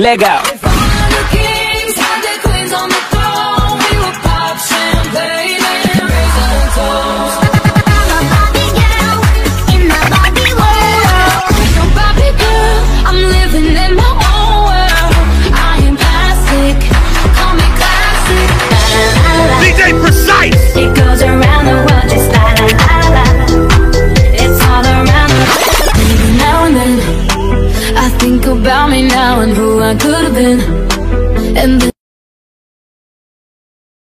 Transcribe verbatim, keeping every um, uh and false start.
Let go. About me now and who I could have been.